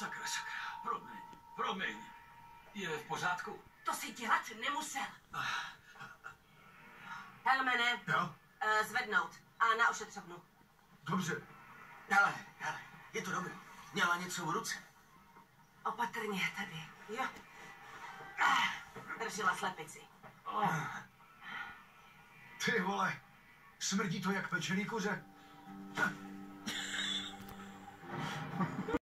Sakra, promiň. Je v pořádku? To si dělat nemusel. Helmene, Jo? zvednout a na ošetřovnu. Dobře. Hele, je to dobrý. Měla něco v ruce. Opatrně tady. Jo. Držela slepici. Ty vole, smrdí to jak pečený kuře.